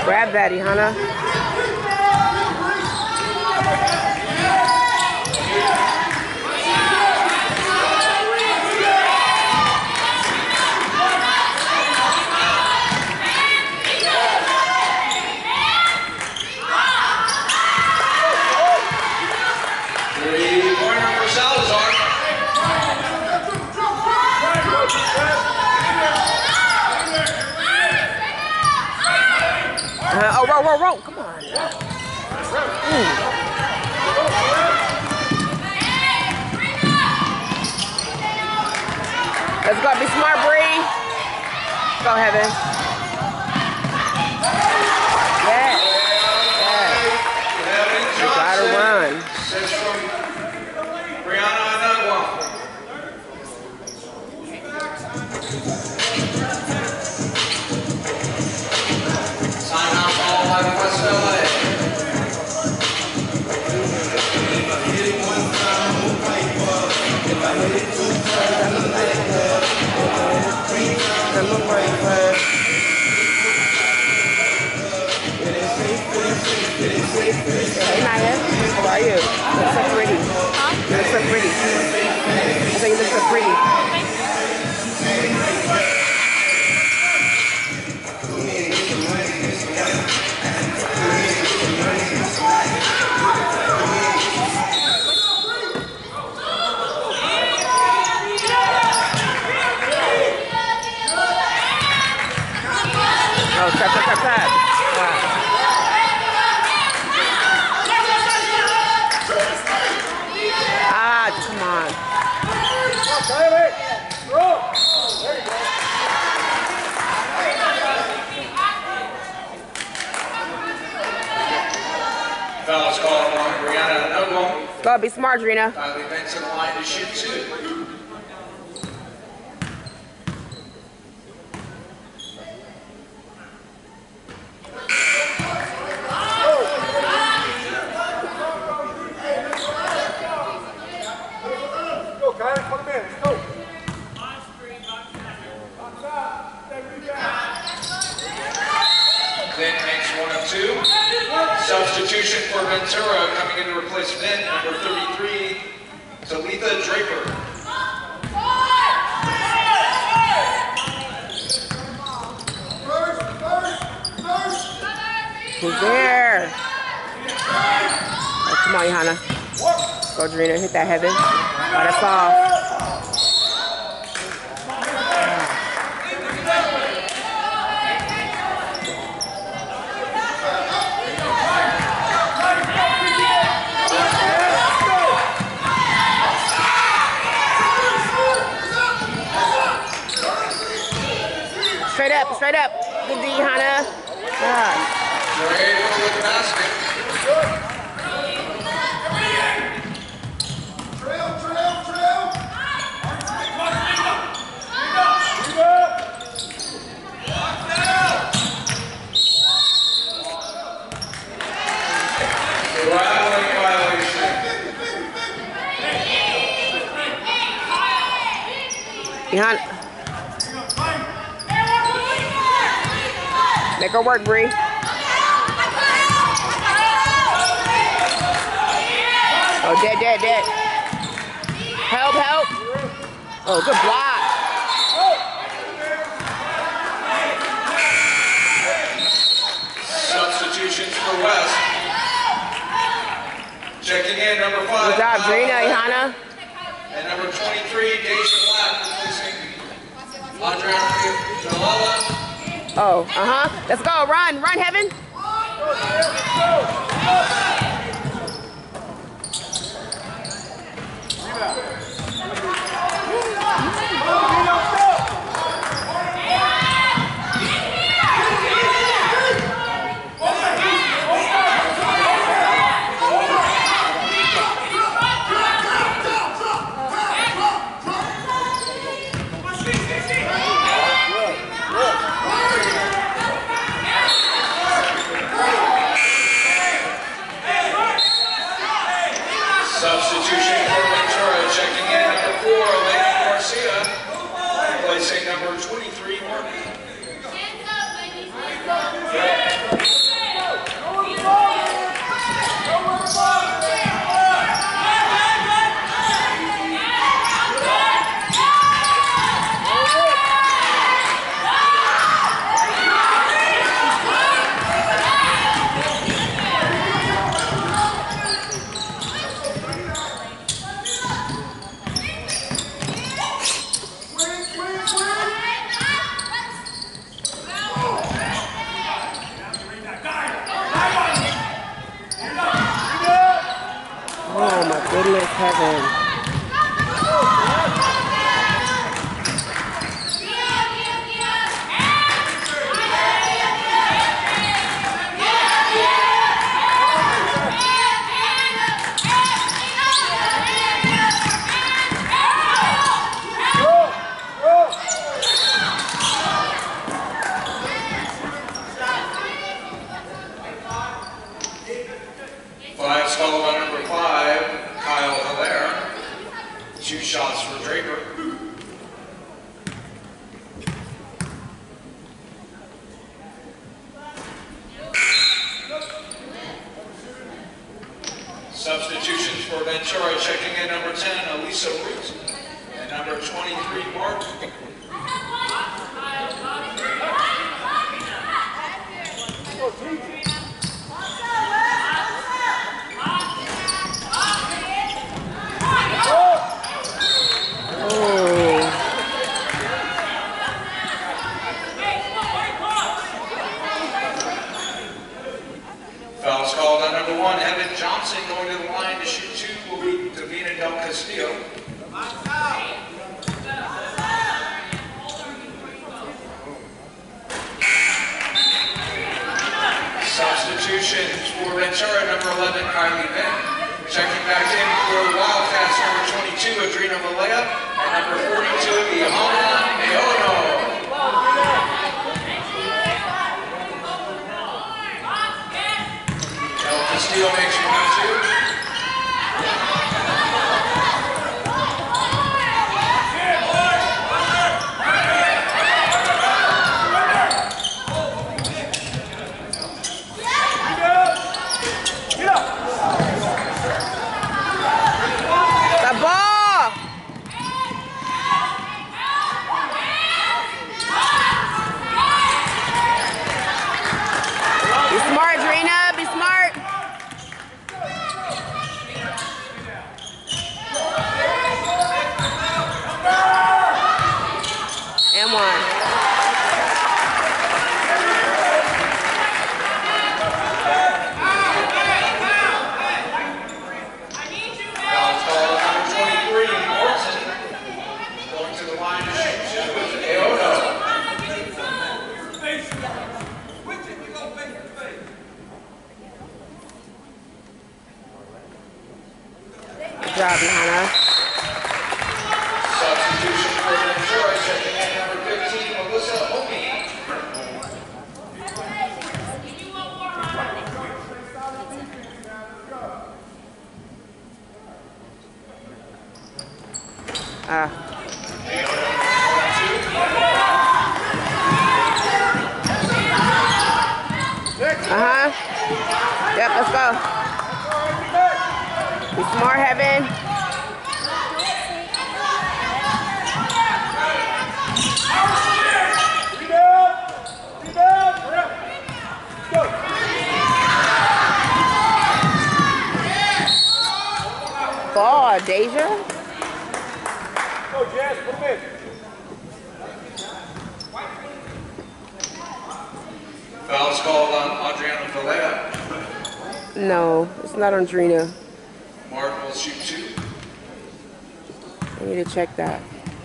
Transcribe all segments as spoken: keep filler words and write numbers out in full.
Grab that, Ihana. Three-pointer for Salazar. Uh, oh, roll, roll, roll. Come on. Mm. Let's go. Be smart, Bree. Go, Heaven. Yeah. Yeah. You gotta run. Six from Brianna Anagwa. Timeout call by West L A. Hey, Naya. How are you? You look so pretty. Huh? You look so pretty. I think you look so pretty. Oh, tap, tap, tap, tap. Wow. Ah, come on. Foul's called on Brianna Anagwa. Go, be smart, Drina. Kylie Benson line to shoot two. Vin makes one of two. Substitution for Ventura coming in to replace Vin, number thirty-three, Talitha Draper. Who's there? Oh, come on, Ihana. Go, Drina. Hit that, Heaven. Oh, that's off. Straight up, straight up. Good D, Hannah. God. Draper with the basket. Trail, trail, trail. Traveling violation. Ihana. Make her work, Bree. Oh, dead, dead, dead. Help, help. Oh, good block. Substitutions for West. Checking in, number five. Good job, Drina, Ihana. And number twenty-three, Deja Black, replacing Andrea Jalala. Oh, uh-huh. Let's go. Run. Run, Heaven. Substitution for Ventura, checking Two shots for Draper. Substitutions for Ventura, checking in number ten, Elisa Root, and number twenty-three, Mark. Fouls called on number one, Evan Johnson, going to the line to shoot two will be Davina Del Castillo. Substitutions for Ventura, number eleven, Kylie Venn. Checking back in for the Wildcats, number twenty-two, Adrina Valea, and number forty-two, Ihana Eono. Del Castillo makes one two. Good job, Ihana. Substitution for Ventura, checking in number fifteen, Melissa Omi. Ah. Uh-huh. Yep, let's go. Be smart, Heaven. Ball, Deja. Go, Jazz, put him in. Foul's called on Adriana Valea. No, it's not on Drina. Mark will shoot two. I need to check that.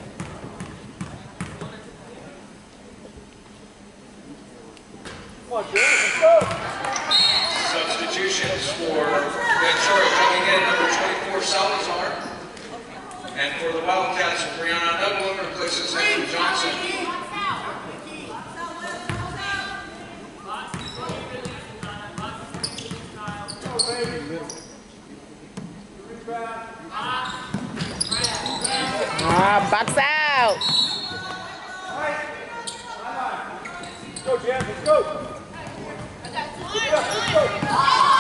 Come on, Jazz, let's go. Substitutions for Ventura coming in, number twenty-four, Salazar. And for the Wildcats, Brianna Nublin replaces Evan Johnson. Ah, box out. Go, Jazz, let's go. Get up, let's go.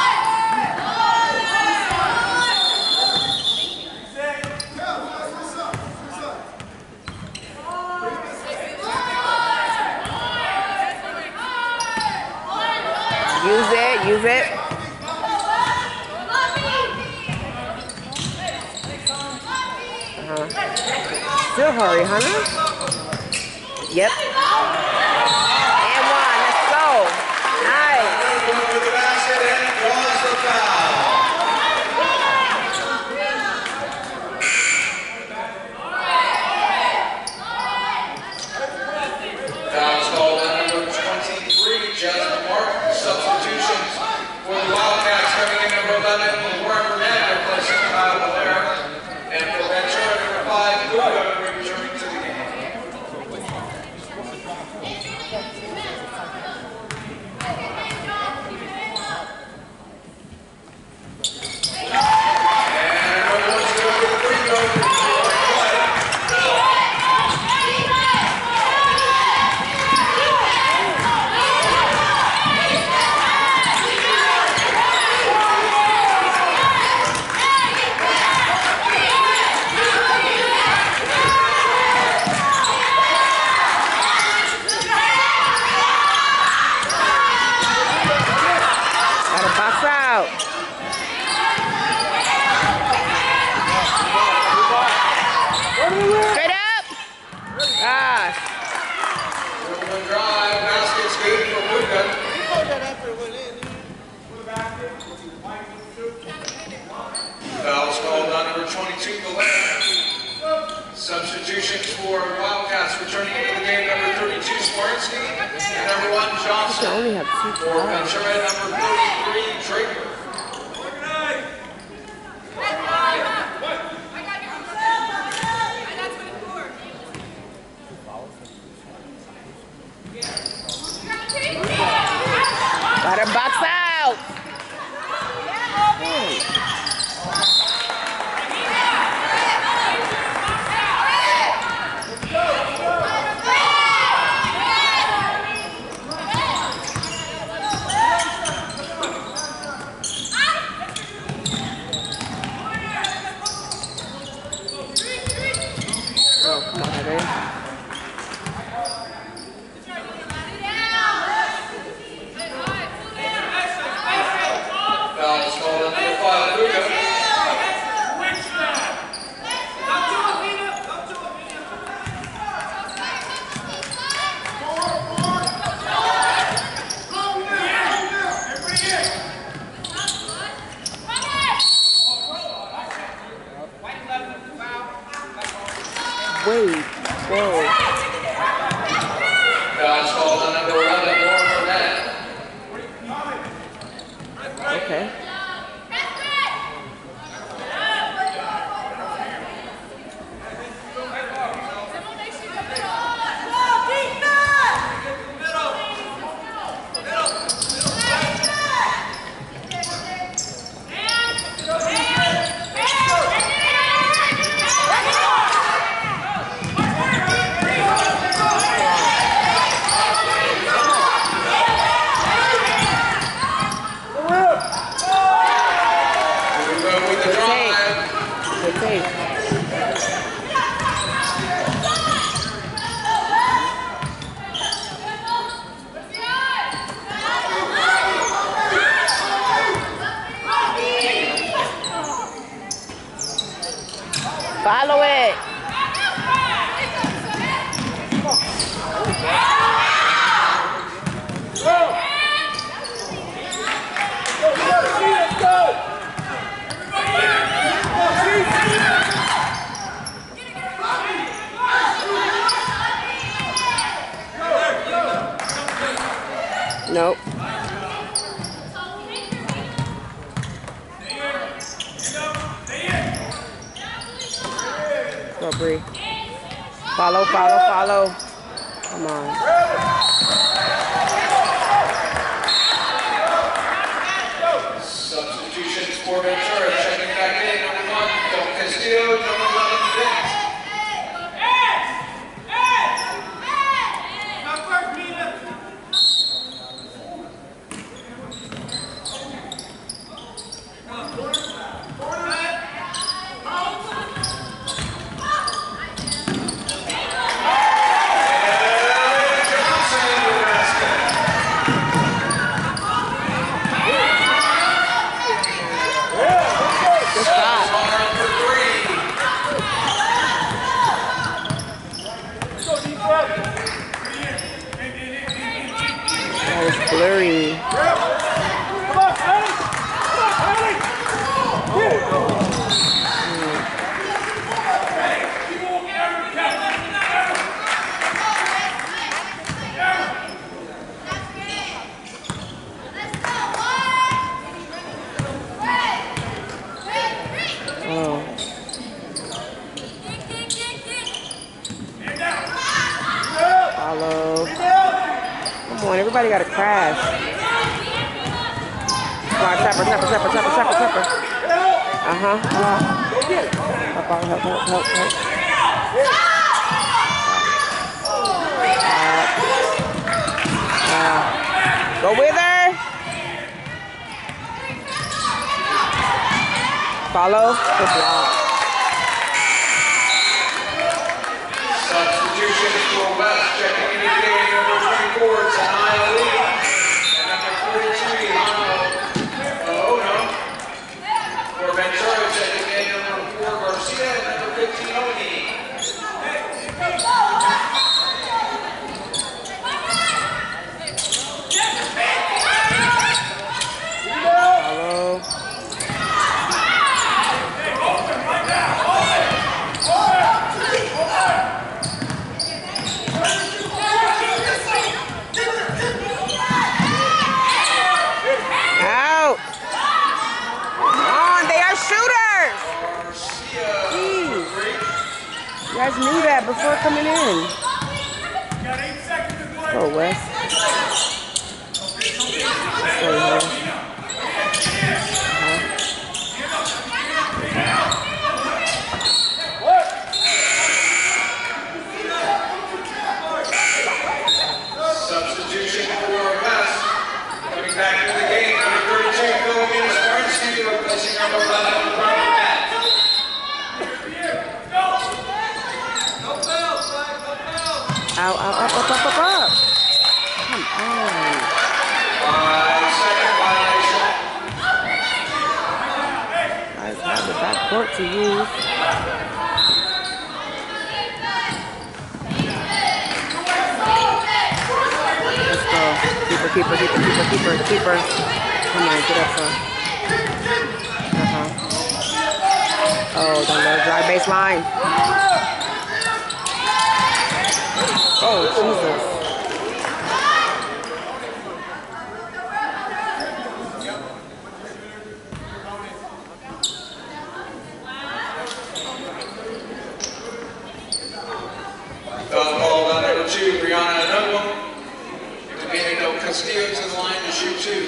Use it, use it. Uh-huh. Still hurry, huh? Yep. And one, let's go. Nice. With the basket and draws the foul. Foul's called on number twenty-three, Jasmine Martin. Substitutions for the Wildcats coming in number eleven, Lauren Burnett replacing Kyle Valera. And for Ventura, number five, Luca returning to the game. for Wildcats, returning into the game, number thirty-two, Swarinski, and number one, Johnson. You only have two For Ventura, number thirty-three, Draper. Got him box out. Oh, come on, Heather. Foul is called on number five, Luca. Wait, whoa. Foul is called on number eleven, Lauren Burnett. Okay. With the drive. Good tape. Follow it. Nope. Go, Bree. Follow, follow, follow. Come on. Substitutions for Ventura, checking back in, number one, Del Castillo, number eleven, Vince. That was blurry. Come on, Patty! Come on, Patty! Get it! Oh. Follow. Come on, everybody got to crash. Come on, trapper, trapper, trapper, trapper, trapper, trapper. Uh-huh. Uh-huh. Help out, help, help, help, help. Uh, uh, go with her. Follow. Good block. Substitutions for West, checking into the game, number twenty-four, Sanaya Lee, and number forty-two, Hano Ono. For Ventura, checking in, number four, Garcia, and number fifteen, Oni. Follow. guys knew that before coming in. Oh, Wes. Sorry, Wes. Substitution for West. Coming back into the game, number thirty-two, Philomena Sparnsky, replacing number eleven, Robert Matt. Ow, ow, up, up, up, up, up. Come on. Five second violation. Guys have the back court to use. Let's go. Keeper, keeper, keeper, keeper, keeper, keeper. Come on, get up, son. Uh-huh. Oh, don't let it dry baseline. Oh, Jesus. Foul called on number two, Brianna Noble. Domenico Castillo to the line to shoot two.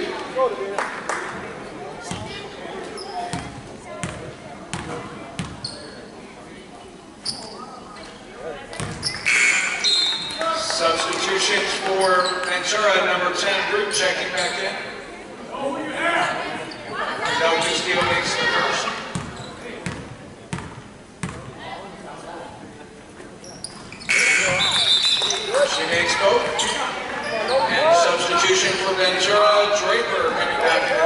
Substitutions for Ventura, number ten, group checking back in. Del Castillo makes the first. She makes both. And substitution for Ventura, Draper coming back in.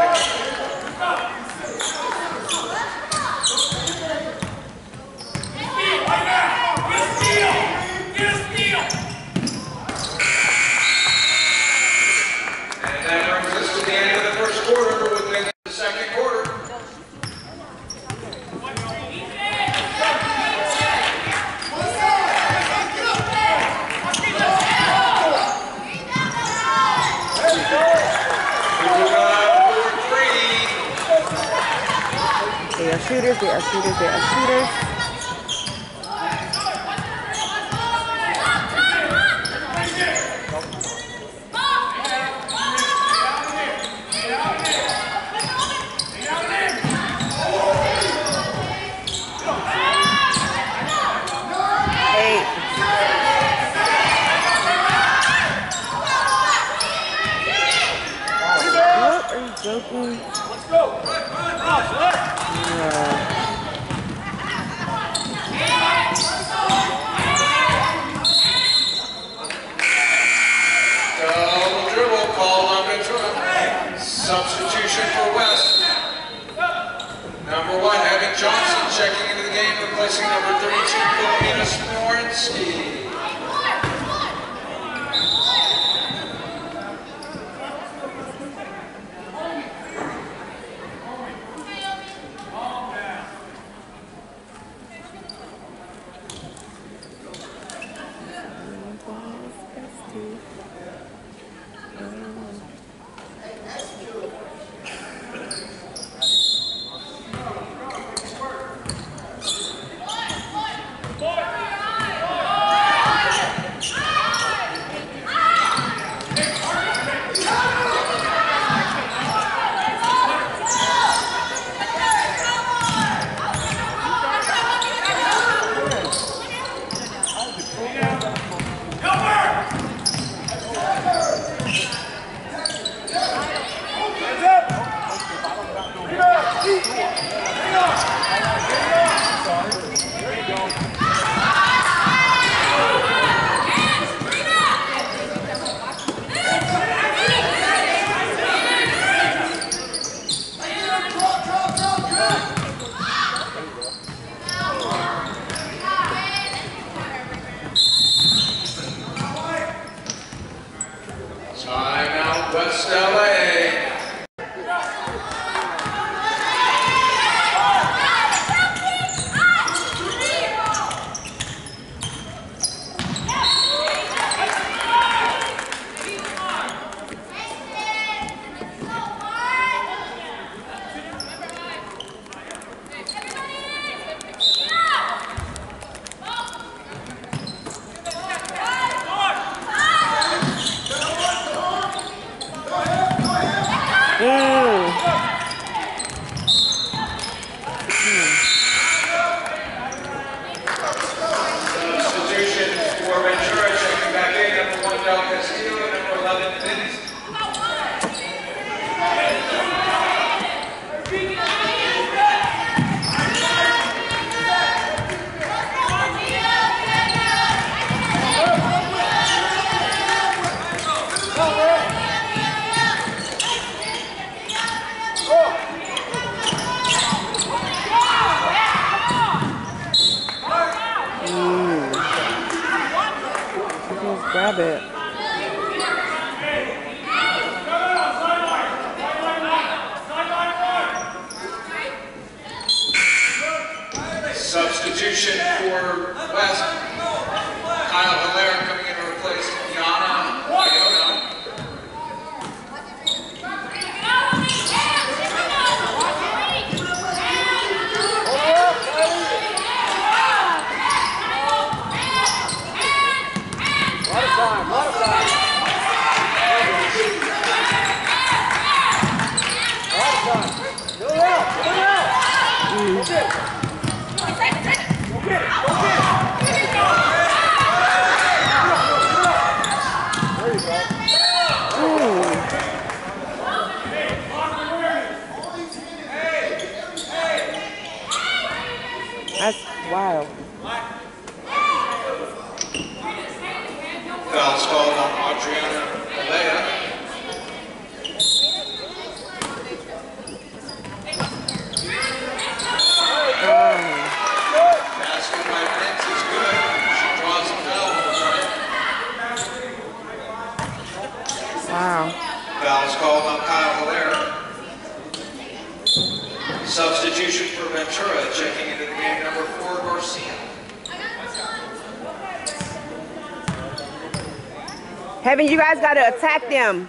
And that brings us to the end of the first quarter. Within the second quarter. They are shooters, they are shooters, they are shooters. Eight. What? Are you joking? Let's go. Yeah. Double dribble called on Ventura. Substitution for West. Number one, Evan Johnson checking into the game, replacing number thirty-two, Philomena Sparnsky. grab it. Substitution for West. Kyle Hilaire coming in to replace Yana Iono. Time, lot of time. A lot of time. Go out, go out. Mm. Go get it. Go get it, go get it. There you go. Ooh. That's wild. Foul's called on Adriana Alea. Basket by Vince is good. She draws a foul. Wow. Foul's called on Kyle Hilaire. Substitution for Ventura, checking into the game, number four, Garcia. Heaven, you guys got to attack them.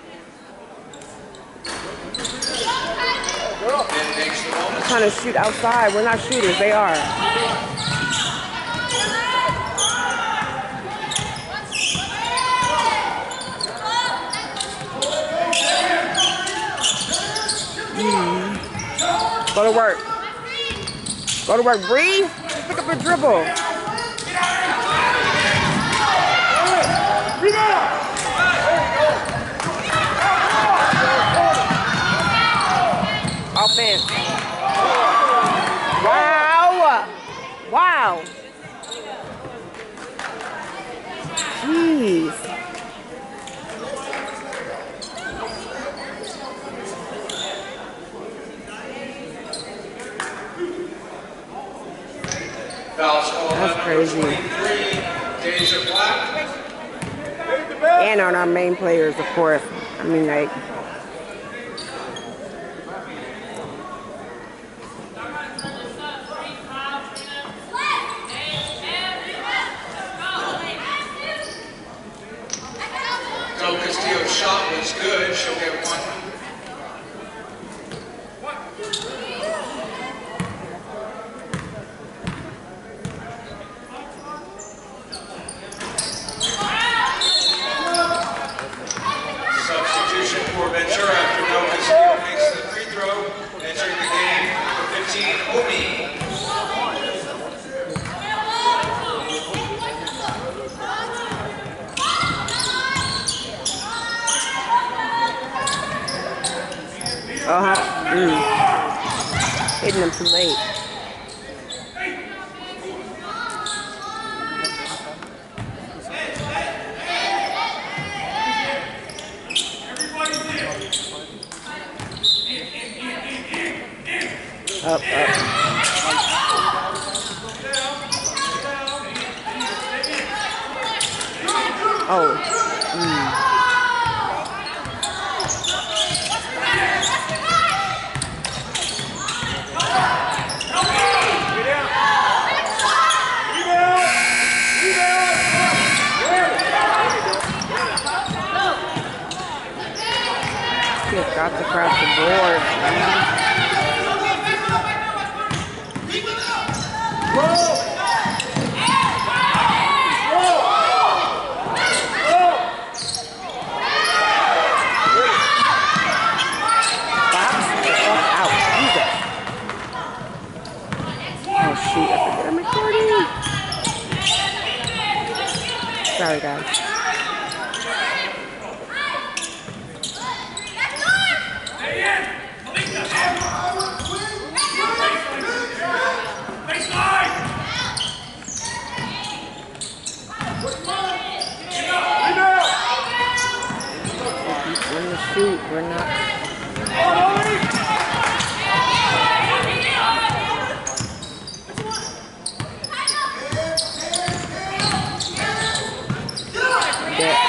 Then makes the moment. Trying to shoot outside. We're not shooters. They are. Mm. Go to work. Go to work. Breathe. Pick up your dribble. Offense. Wow. Wow. Jeez. Foul's called on That's number crazy. twenty-three, Deja Black. And on our main players, of course. I mean, like. Del Castillo's shot was good. She'll get one. Substitution for Ventura after Del Castillo makes the free throw. Entering the game, number fifteen, Obi. Uh-huh. Mm. Hitting them too late. Up, up. Oh. Mm. Got to cross the board. Out. Jesus. Oh shoot, I forgot I'm recording. Sorry guys. Shoot, we're not. Yeah.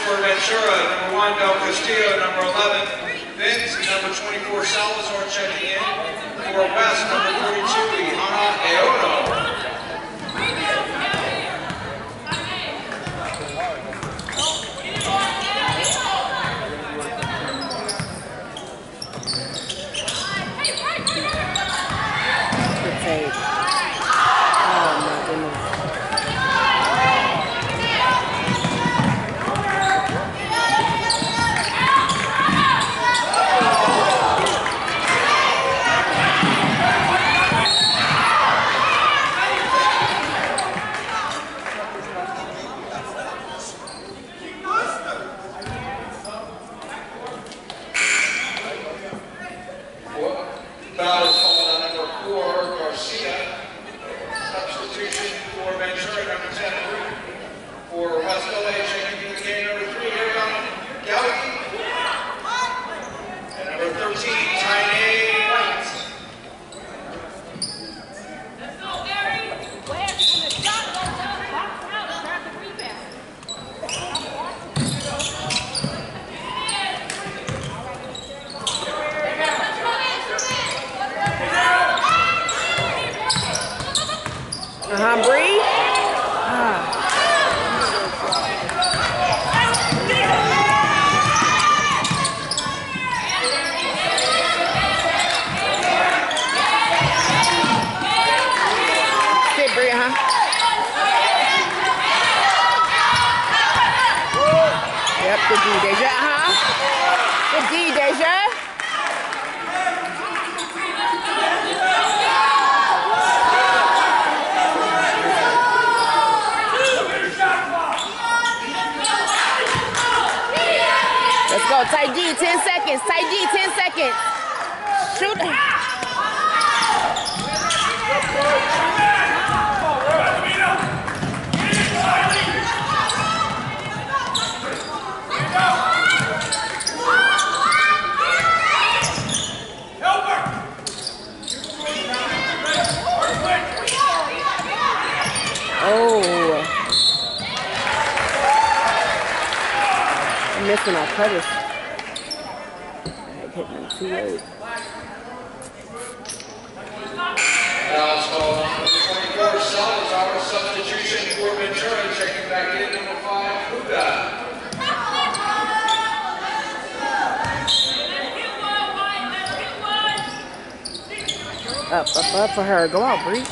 for Ventura, number one, Del Castillo, number eleven, Vince, number twenty-four, Salazar checking in. For West, number forty-two, Ihana Aono. Good save. Oh my goodness. Foul is called on number four, Garcia. Substitution for Ventura, number ten, for West L A, checking in the game, number three, Ariana Gallagher. And number thirteen, Tiny White. Let's go, Gary. Where? When the shot goes up, box out and grab the rebound. Uh-huh, Bree. Ah. Sit, Bree, huh? Yep, good D, Deja, huh? Good D, Deja. Let's go, Ty D, ten seconds. Ty D, ten seconds. Shoot. Oh. I'm missing our cutters. I hit them too late. Foul is called on number twenty-four, Salazar. Substitution for Ventura, checking back in, number five, Huda. Up, up, up for her. Go out, Bree.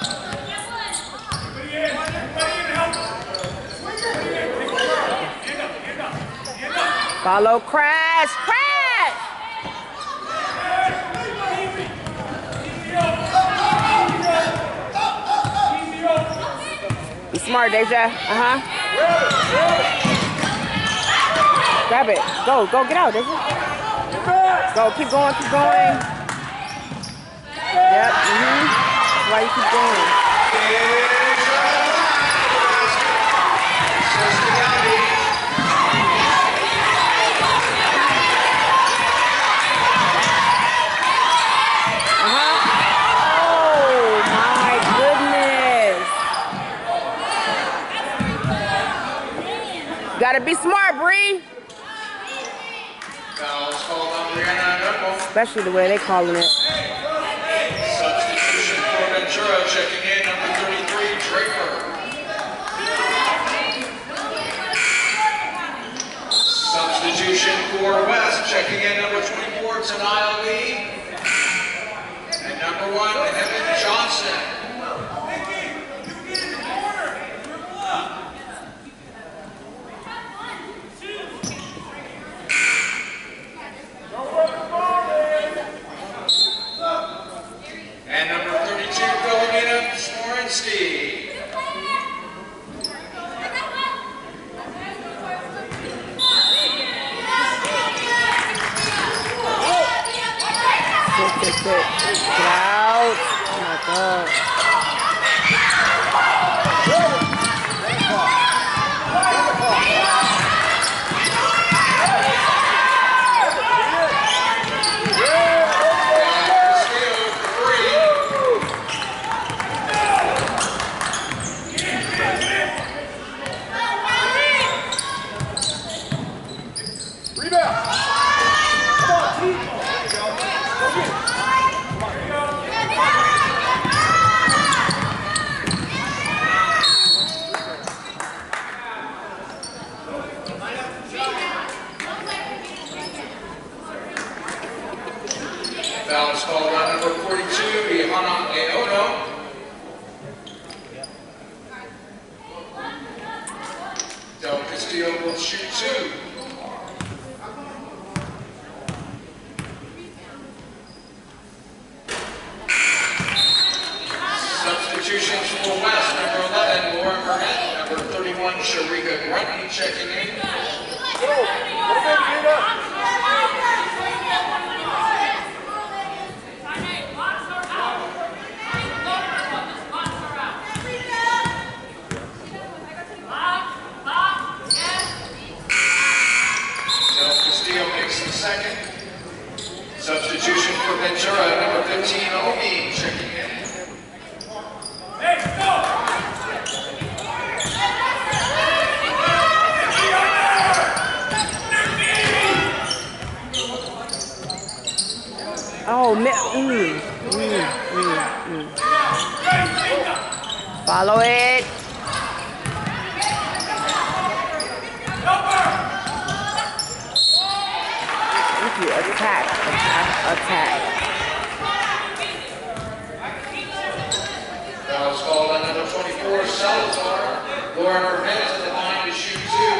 Follow, crash, crash! Be smart, Deja. Uh-huh. Grab it. Go, go, get out, Deja. Go, keep going, keep going. Yep, mm-hmm. That's why you keep going. Gotta be smart, Bree. Foul is called on Brianna Nunbo. Especially the way they calling it. Substitution for Ventura, checking in, number thirty-three, Draper. Substitution for West, checking in, number twenty-four, Tanaya Lee. And number one, Evan Johnson. And number thirty-two, Philomena Smorinsky. Sit, sit, sit. Get out. Oh my God. Foul is called on number forty-two, Ihana Aono. Del Castillo will shoot two. Substitutions for West, number eleven, Lauren Burnett, number thirty-one, Sharika Grundy checking in. Del Castillo makes the second. Substitution for Ventura, number fifteen, Omi checking in. Oh, mi- mm, mm, mm, mm. Follow it. Thank you. Attack, attack, attack. Foul is called on number twenty-four, Salazar. Lauren Burnett to the line to shoot two.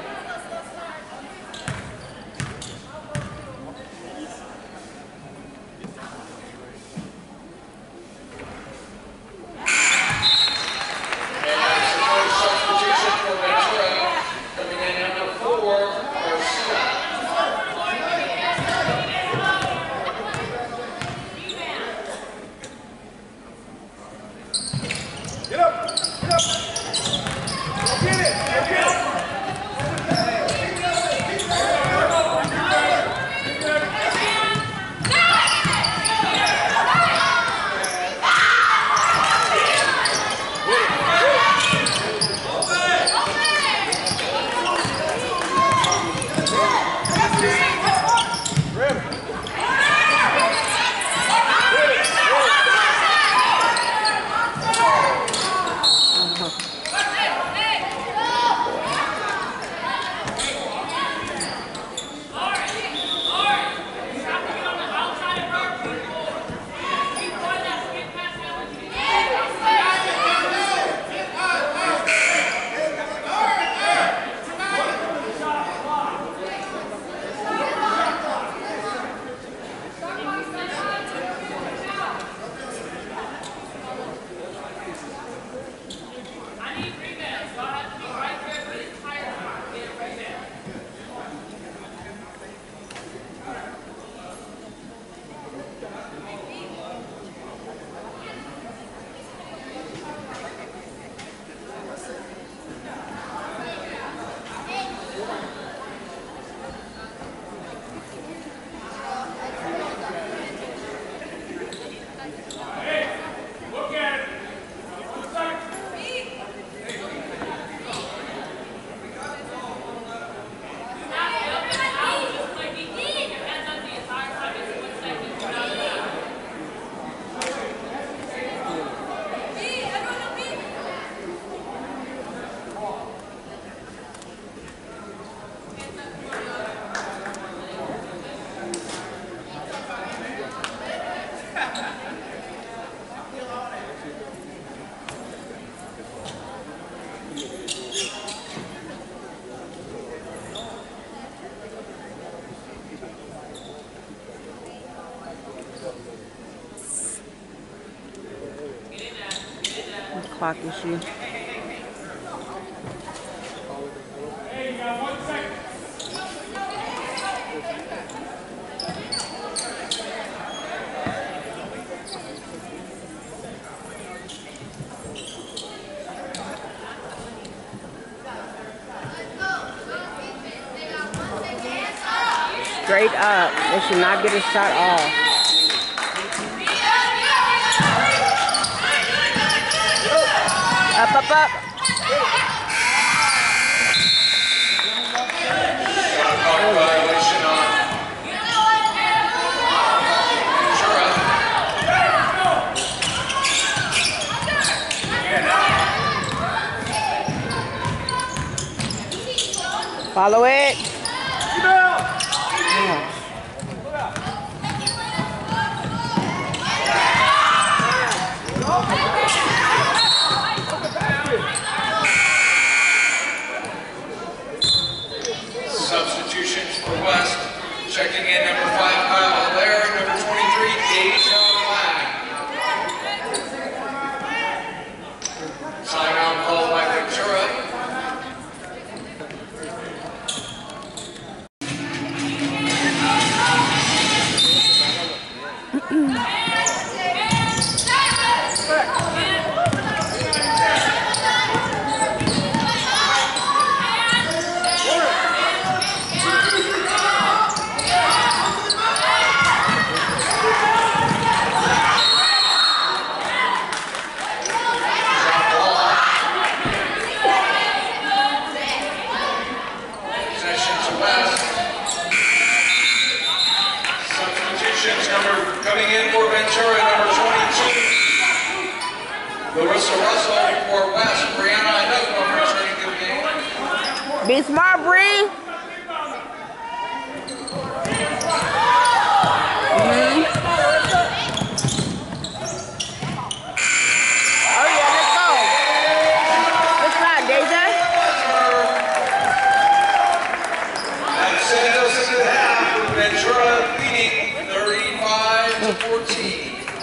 Clock issue. Hey, you got one second. Straight up. They should not get a shot off. Up, up, up. Shot violation on Ventura. Follow it. Rebound. Yeah. Substitutions for West. Checking in number five, Kyle Allaire, number twenty-three, Deja Black. Timeout called by Ventura. Possession to West. Substitutions number coming in for Ventura, number twenty-two. Larissa Russell for West. Brianna Heffner returning to the game. Be smart, Bree. Mm-hmm. Oh yeah, let's go. Good shot, Deja. And send us into the half. Ventura leading thirty-five to fourteen.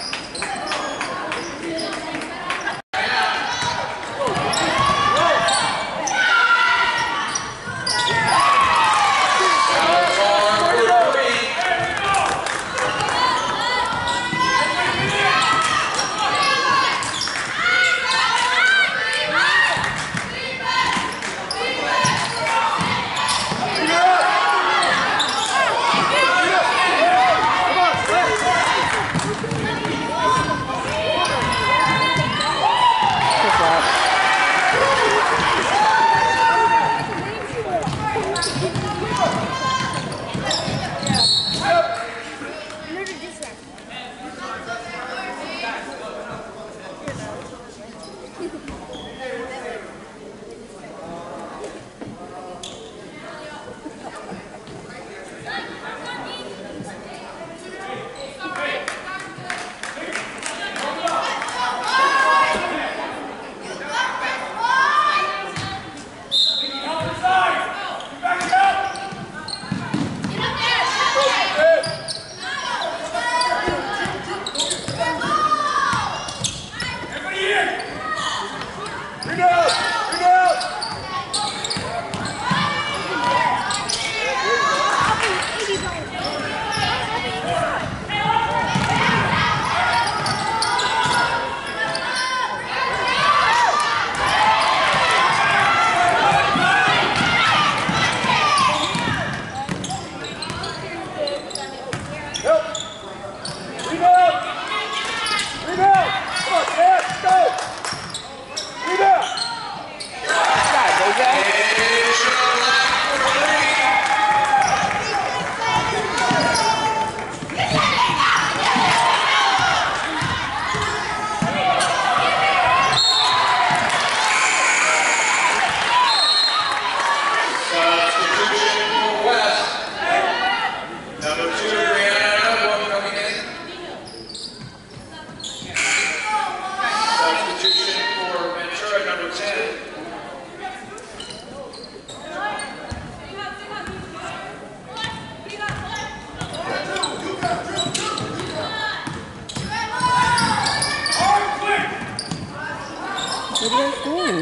What are you doing?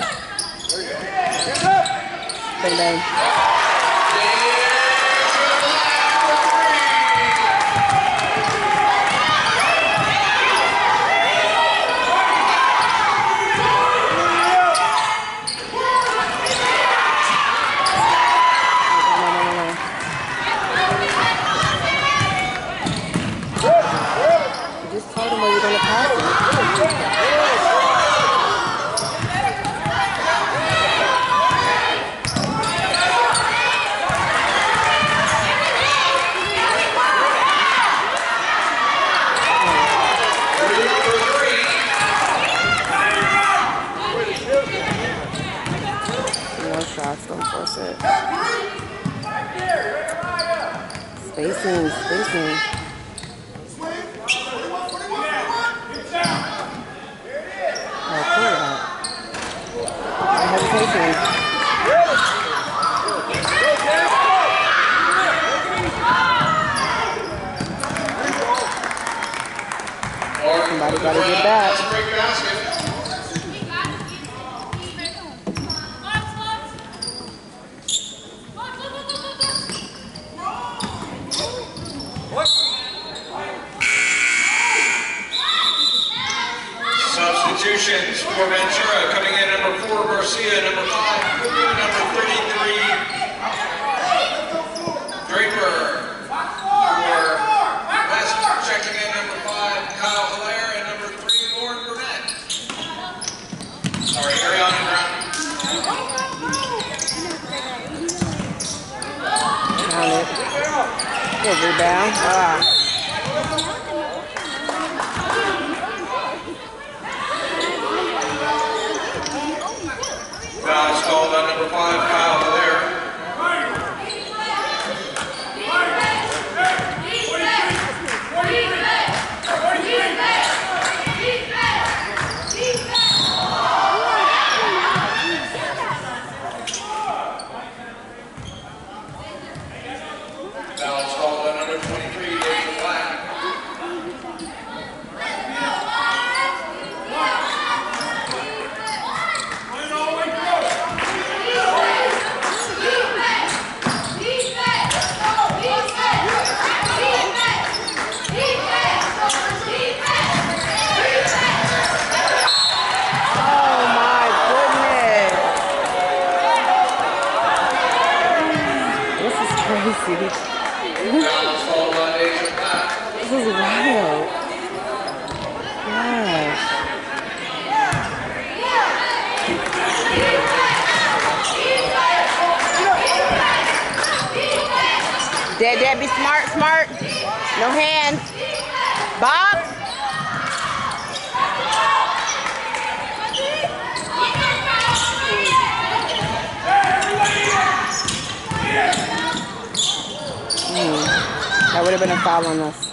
Bang bang. You just told him where you're gonna pass it. Spacing, spacing. Oh, clear that. No hesitation. Somebody gotta get back. Substitutions for Ventura, coming in number four, Garcia, number five, number thirty-three, Draper. For West, checking in number five, Kyle Hilaire, and number three, Lauren Burnett. Sorry, carry on and round. Count it. Good rebound. Ah. Foul is called on number five, Kyle Hilaire. Foul is called on number twenty-three, David Black. This is wild. Gosh. Dad, Dad, be smart, smart. No hands. Bob. Mm. That would have been a foul on us.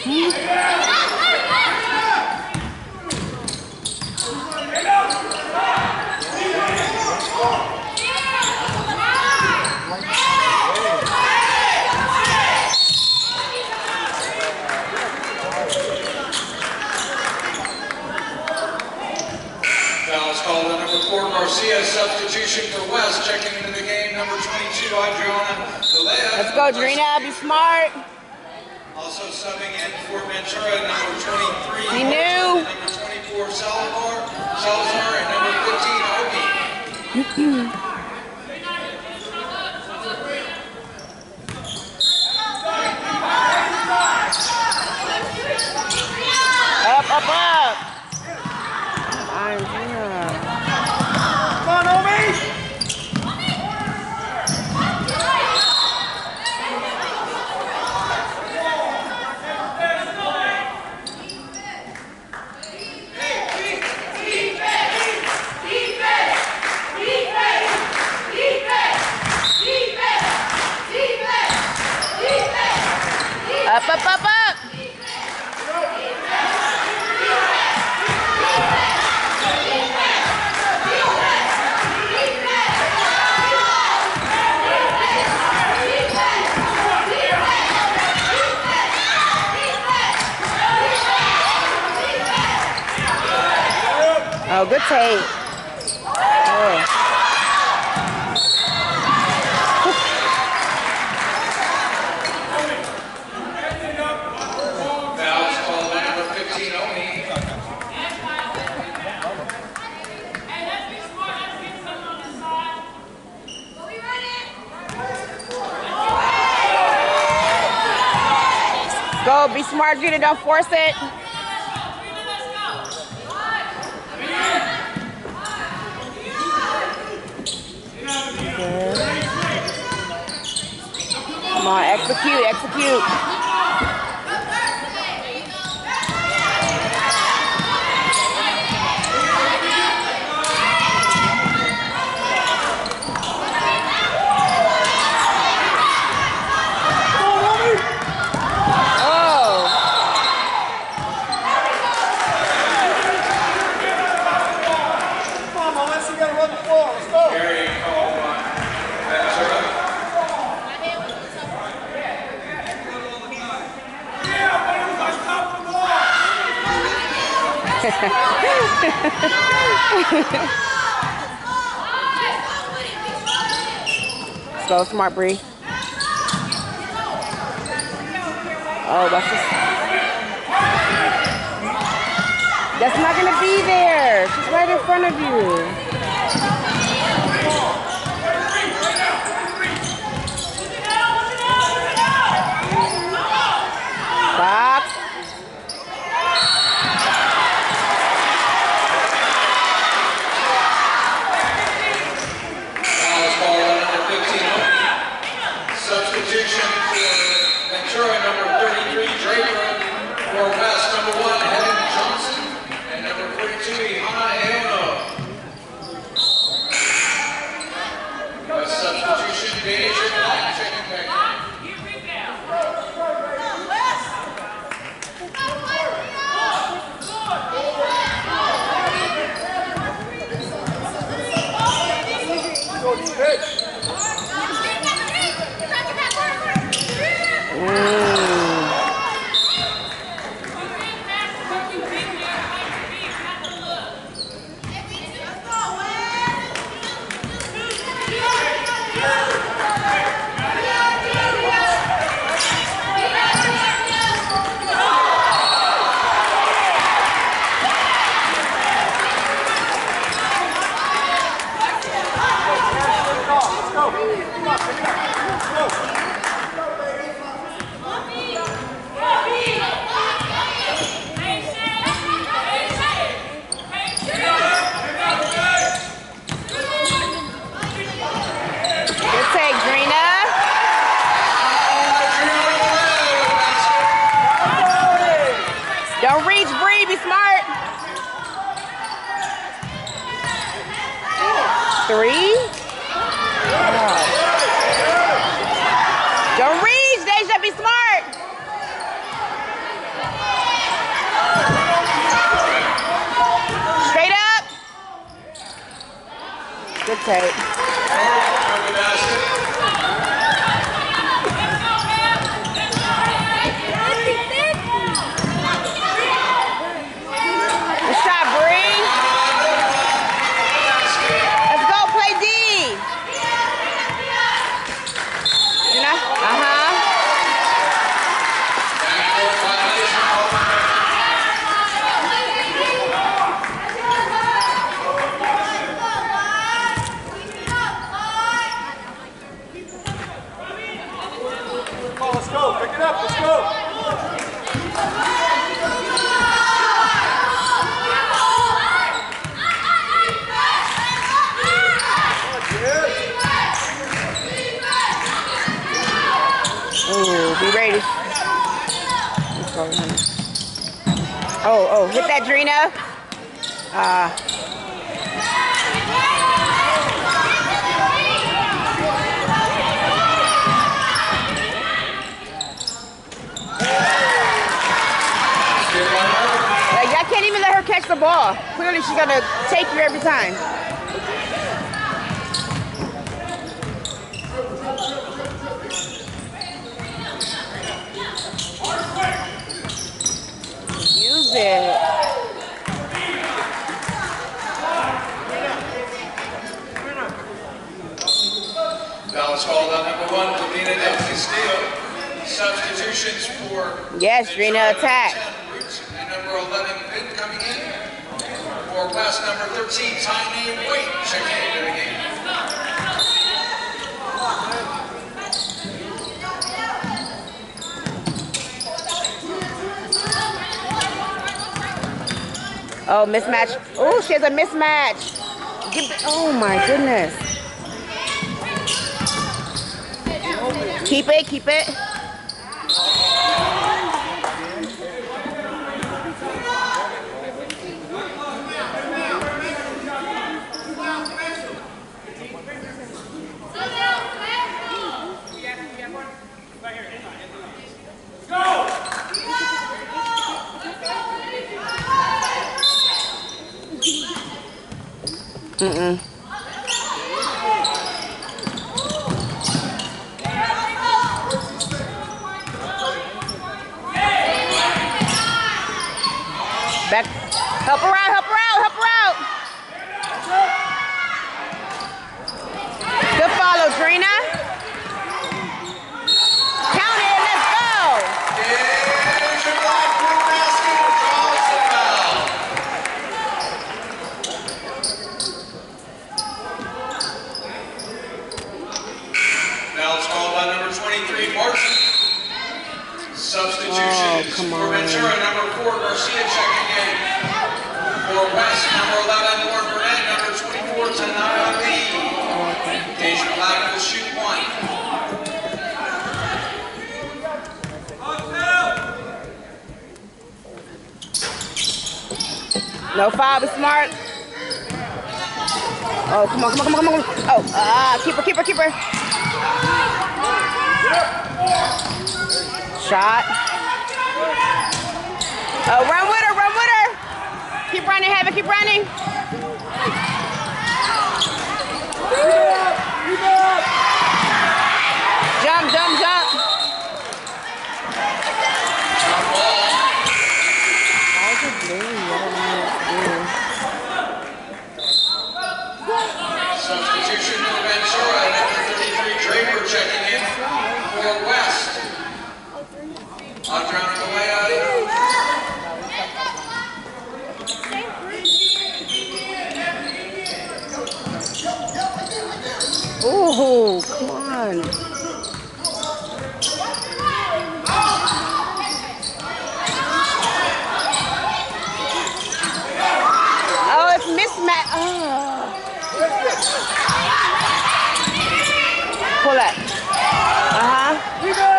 Foul is called on number four, Garcia. Substitution for West. Checking into the game, number twenty-two, Adriana Galea. Let's go, Drina. Be smart. Also subbing in for Ventura, number twenty-three. He knew. Number twenty-four, Salazar. Salazar, and number fifteen, Oki. Up, up, up. I'm Drina. Come on, Omi! Up, up, up, up. Oh, good take. Oh. Foul is called on number fifteen, Omi. Hey, let's be smart. Let's get something on the side. Go, be smart, Drina. Don't force it. Come on, execute, execute. So smart, Bree. Oh, watch this. That's not gonna be there. She's right in front of you. Box. Substitution for Ventura, number thirty-three, Draper. For West, number one, Helen Johnson. And number forty-two, Ihana Eono. West substitution, Deja Black, checking back in. Don't reach, Bree. Be smart. Three. Oh. Don't reach, Deja. Be smart. Straight up. Good take. Let's go, pick it up, let's go. Ooh, be ready. Let's go, honey. Oh, oh, hit that, Drina. Uh, like, y'all can't even let her catch the ball. Clearly, she's gonna take you every time. Use it. Foul is called on number one, Lavina Del Castillo. Substitutions for yes, Drina, attack. And number eleven, Vin coming in. For West, number thirteen, Tiny Wait, checking into the game. Oh, mismatch. Oh, she has a mismatch. Give the, oh my goodness. Keep it, keep it. Mm-mm. Back. Help her out, help her out, help her out. Good follow, Trina. Count it, let's go. Asian Blackpool basket draws the foul. Foul's called by number twenty-three, Martin. Substitutions come for on. Ventura, number four, Garcia checking in. For West, number eleven, Lauren Burnett, number twenty-four, Tanaya Lee. Asian Black will shoot one. No foul, be smart. Oh, come on, come on, come on, come on. Oh, ah, keeper, keeper, keeper. Shot. Oh, run with her, run with her. Keep running, Heaven, keep running. Jump, jump, jump. Substitution for Ventura, number thirty-three, Draper checking in. For West. Adriana Galea. Ooh, come on. Oh, it's mismatch. Oh. Pull it. Uh-huh. Good job.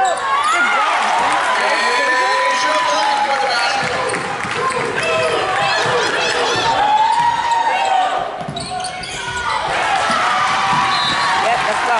Yep, let's go.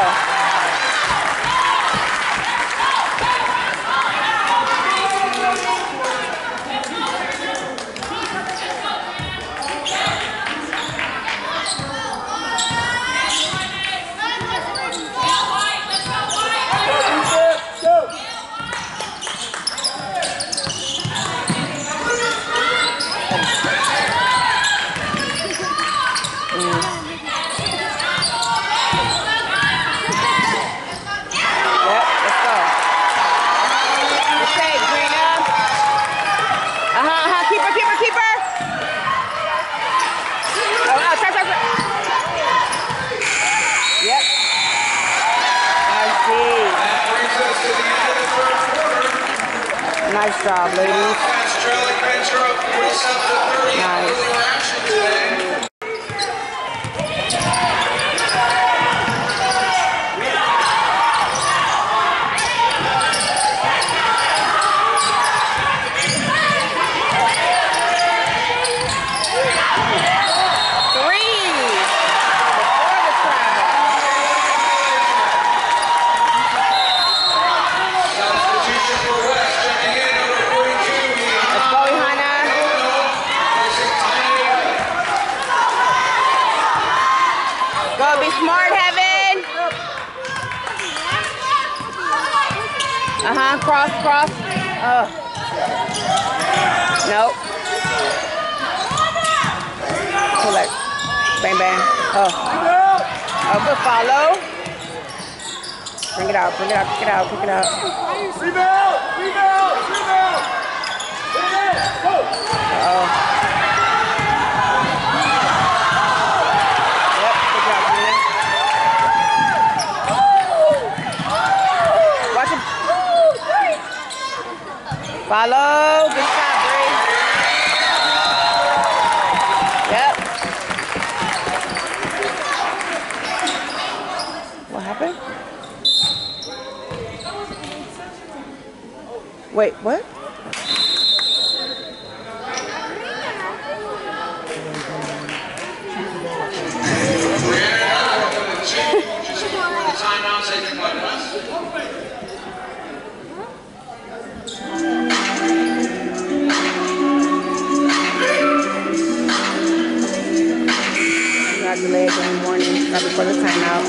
Nice job, ladies. Offense trailing Ventura forty-seven to thirty. Nice. Earlier action today. Uh-huh, cross, cross. Oh. Nope. Pull it. Bang, bang. Oh. Oh, good follow. Bring it out, bring it out, pick it out, pick it out. Rebound! Rebound! Rebound! Go! Uh-oh. Yep, good job, Gina. Watch him. Follow. Good shot, Bree. Yep. What happened? Wait, what? Just before the timeout taken by West. Got delayed in the morning, right before the timeout.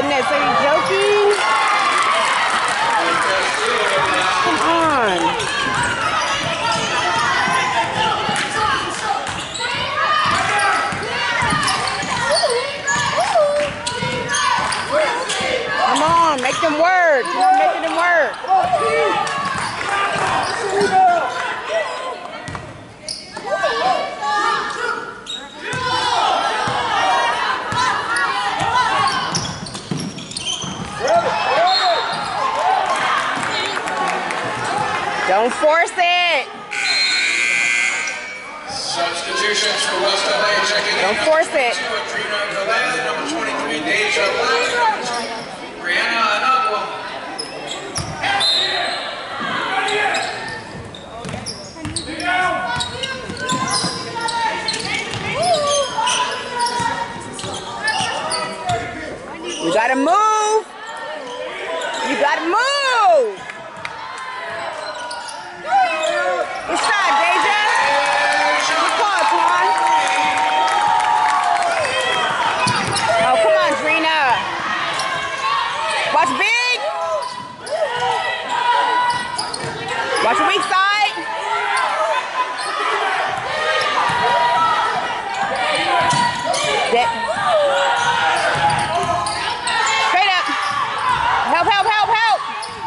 goodness, are you joking? Come on. Come on, make them work. Come on, making them work. Don't force it. Substitutions for West L A checking in. Don't force it. Adrina Galea, number twenty-three, Deja Black, number two, Brianna Anagua. You gotta move. You gotta move. Good shot, Deja. Good call, Twan. Oh, come on, Drina. Watch big. Watch your weak side. That. Straight up. Help, help, help, help.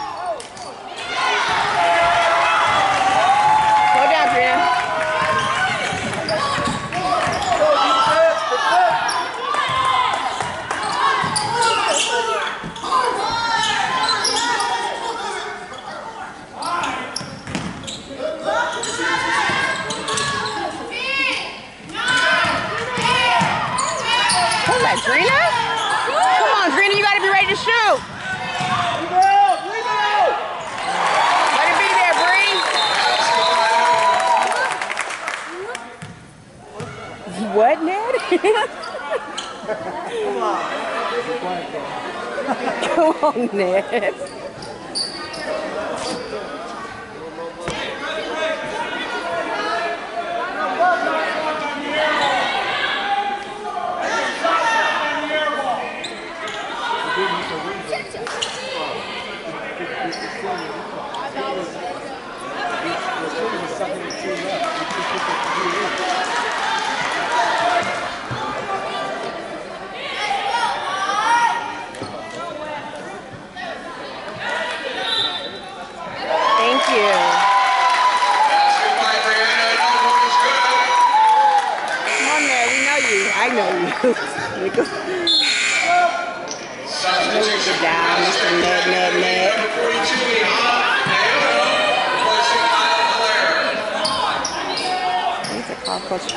Slow down, Trina. What's that, Trina? Come on, Trina, you gotta be ready to shoot. Rebound! Rebound! Let it be there, Bree. What, Ned? Come on, Ned. Thank you. Basket by Brianna Anagua is good. Come on, Ned. We know you. I know you. Substitution for Down, Mister Ned, Ned, Ned. number forty-two, Ihana Naoto, replacing Kyle Blair. He's a call coach.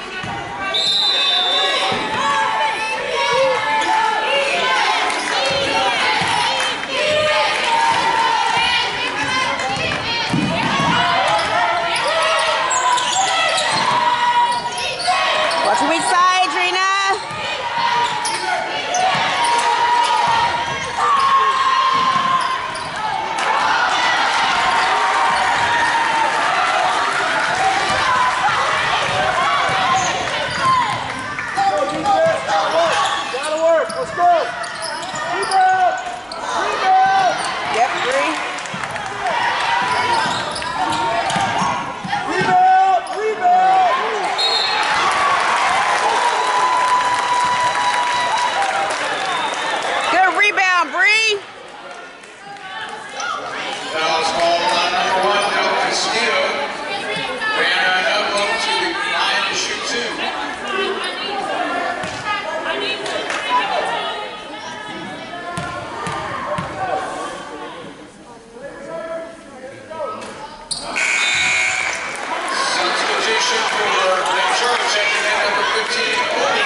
Watch your weak side, Trina. Gotta work. Let's go. Rebound! Rebound! Yep, three. Rebound! Rebound! Good rebound, Bree. Fouls called on number one, Del Castillo. Brianna Anagua to the line to shoot two. Substitution for Ventura checking in number fifteen, Odie.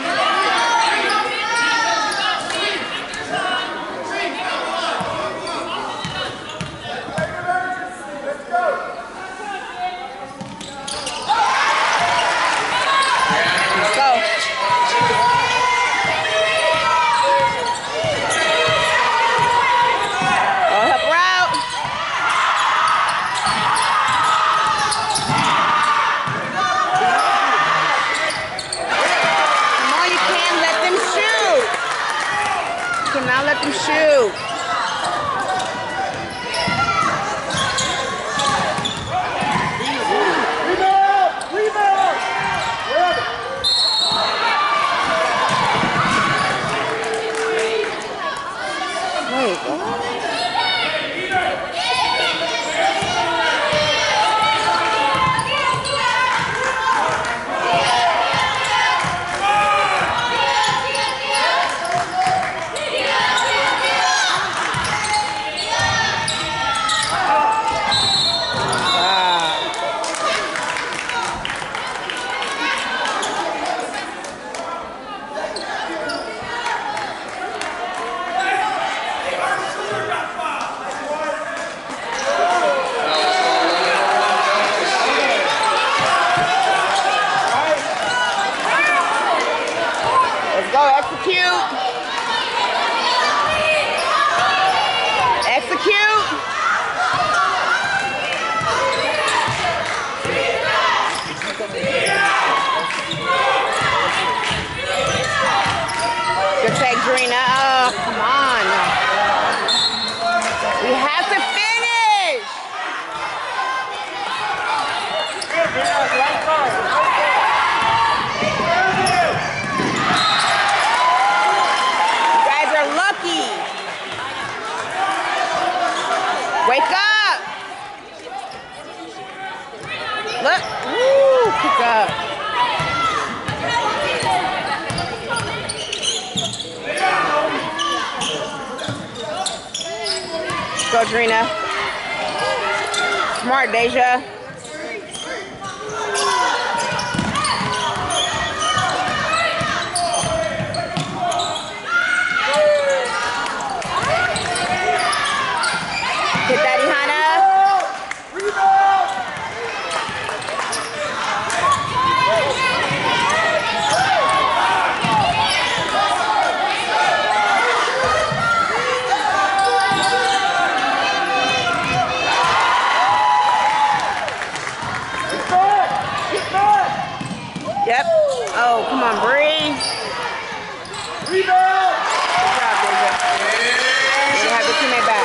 Let's go. Oh, help her out. Let them shoot. Rebound! Rebound! Grab it. Wait, what? Let's go, execute. Execute. Good take, Drina. Oh, come on. We have to finish. You guys are lucky. Wake up. Look. Woo, pick up. Go, Drina. Smart, Deja. Hit that, Ihana. Yep. Oh, come on, Bree. Rebound! Good job, Deja. You have your teammate back.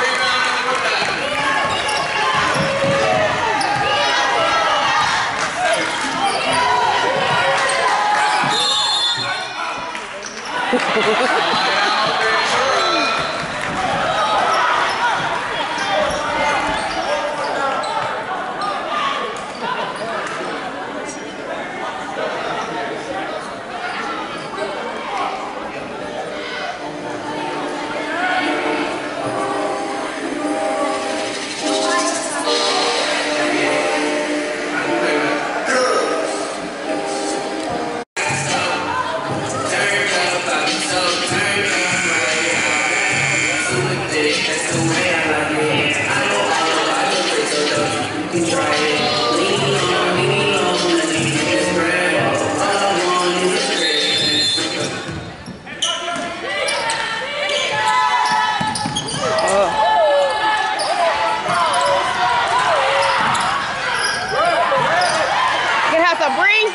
Good hustle, Bree.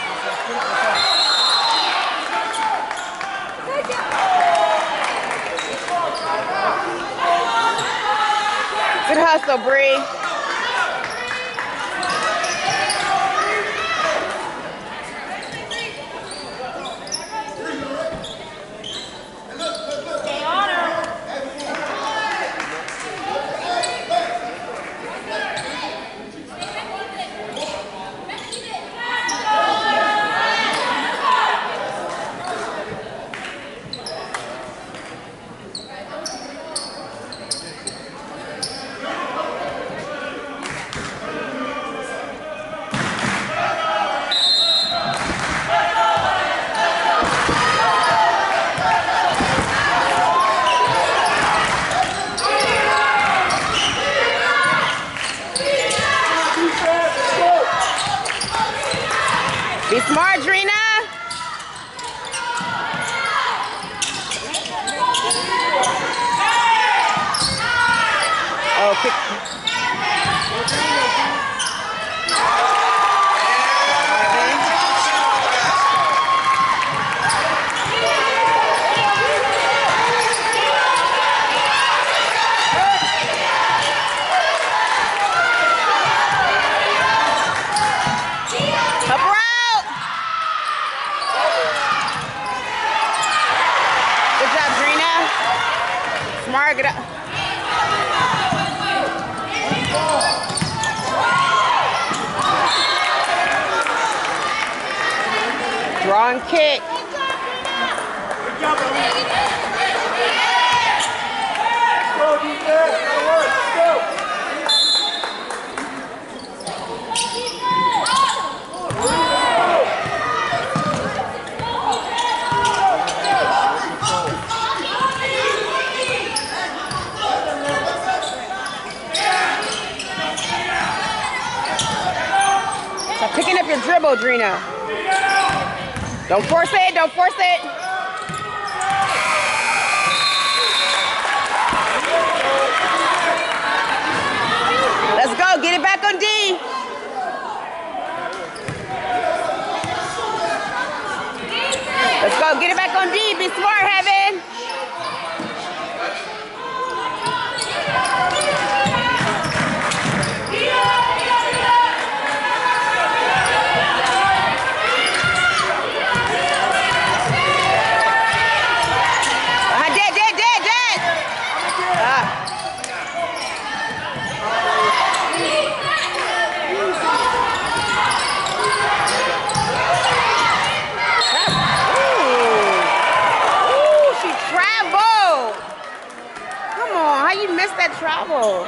Good hustle, Bree. Stay on her. Be smart, Drina. Oh, kick. smart. Get up. Draw and kick. Go, defense. Gotta work. Let's go. So picking up your dribble, Drina. Don't force it, don't force it. Let's go, get it back on D. Let's go, get it back on D. Be smart, Heaven. That travel.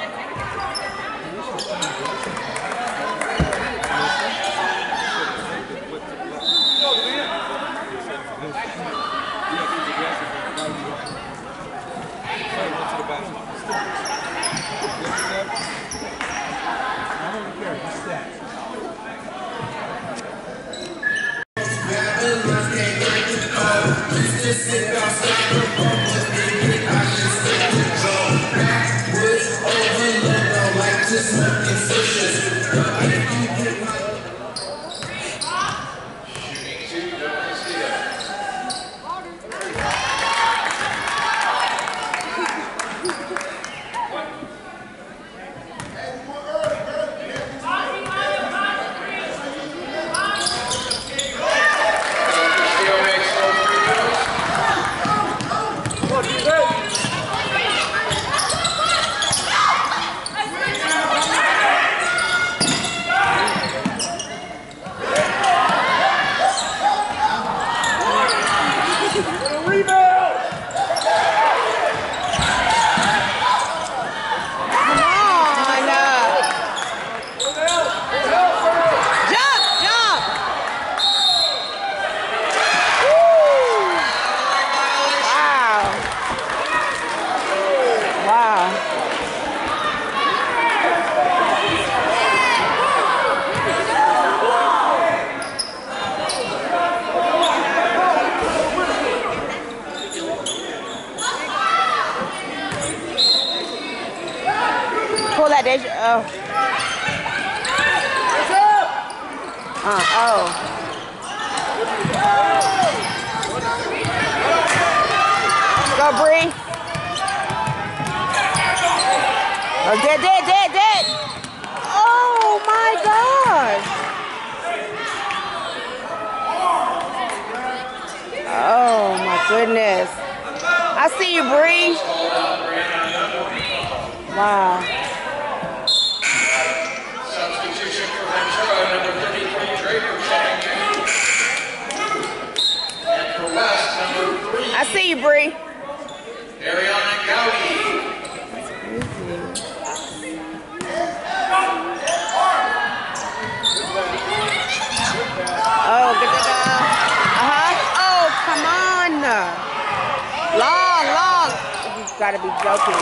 Pull that Deja. Oh. Uh, oh. Go, Bree. Oh, dead, dead, dead, dead. Oh, my gosh. Oh, my goodness. I see you, Bree. Wow. Substitution for Ventura, number thirty-three, Draper, checking in. And for West, number three. I see you, Bree. Ariana Gowdy. Oh, good, good, good. Uh-huh. Oh, come on. Long, long. You gotta be joking.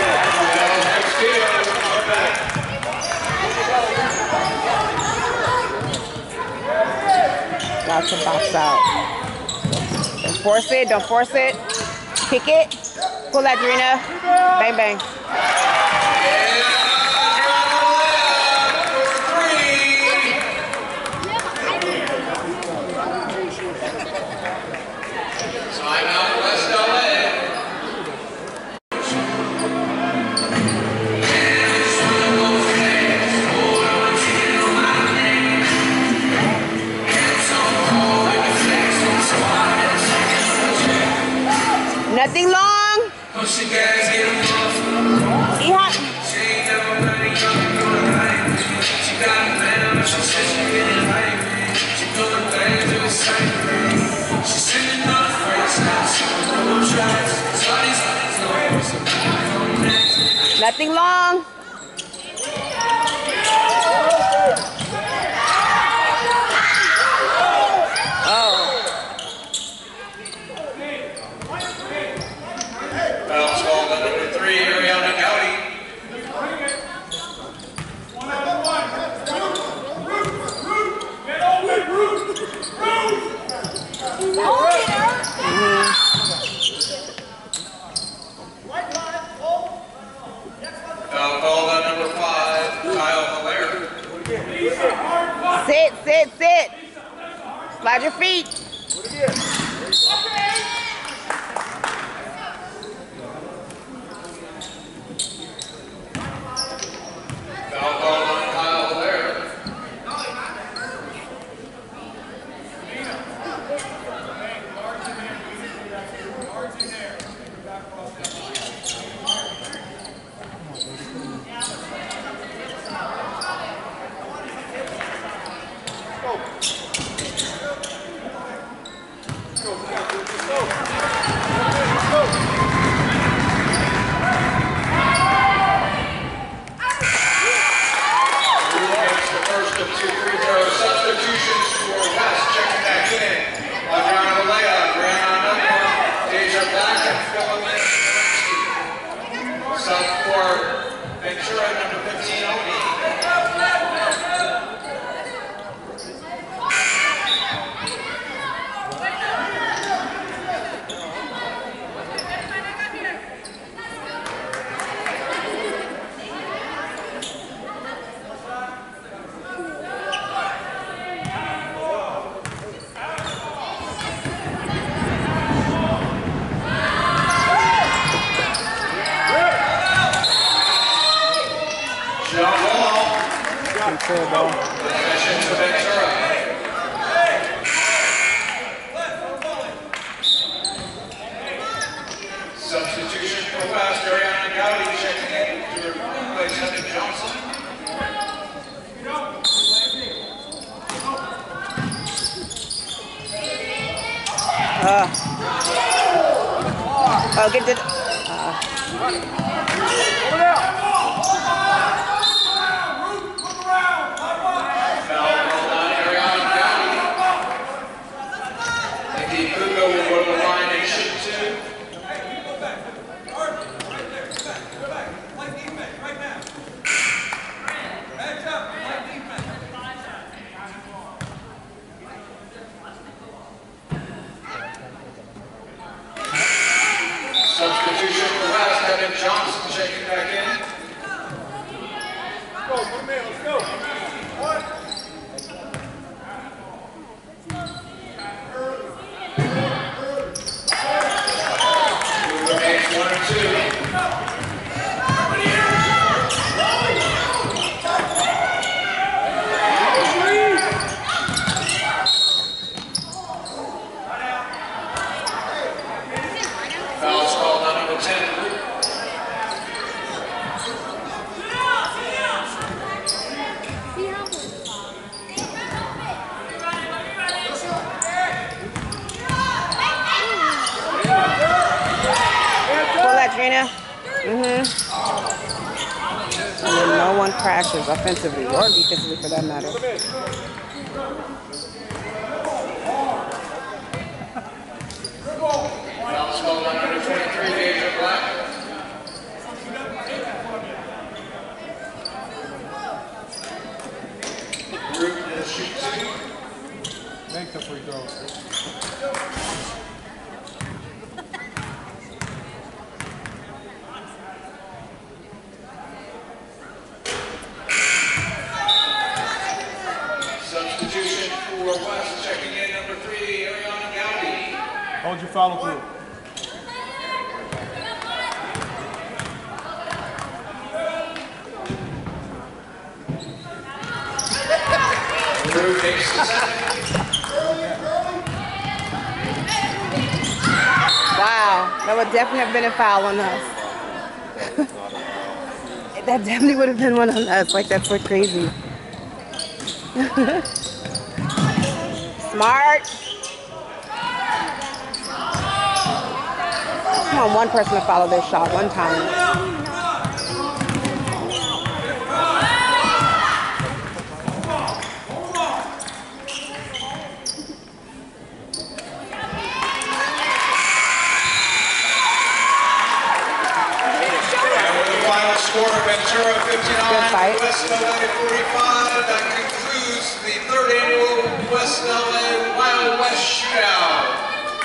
Got to box out. Don't force it. Don't force it. Kick it. Pull that, Drina. Bang, bang. Nothing long. Push the gas, get 'em. Nothing long. Oh. Foul called on number three, Ariana Gowdy. Foul called on number five, Kyle Hilaire. Sit, sit, sit. Slide your feet. Foul called on Kyle Hilaire. Substitution for West, Ariana Gowdy checking in to replace Heather Johnson. Uh. Oh, get the. Uh. Substitution for West, Heather Johnson checking back in. Go, one man, let's go. One. Remains one or two. Foul's called on number ten. Pull that, Trina. Mm-hmm. And then no one crashes offensively or defensively for that matter. Foul's called on number twenty-three, Deja Black. Group will shoot two. Make the free throw. Substitution for West, checking in number three, Ariana Gowdy. Hold your follow through. Drew takes the second. Wow, that would definitely have been a foul on us. That definitely would have been one on us. Like, that's so crazy. Smart. Come on, one person to follow their shot one time. right? West L A forty-five, that concludes the third annual West L A Wild West Shootout.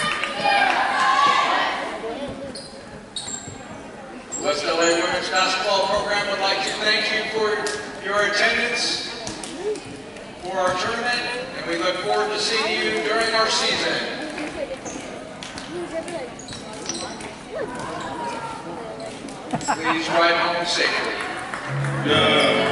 West L A Women's Basketball Program would like to thank you for your attendance for our tournament, and we look forward to seeing you during our season. Please ride home safely. Yeah.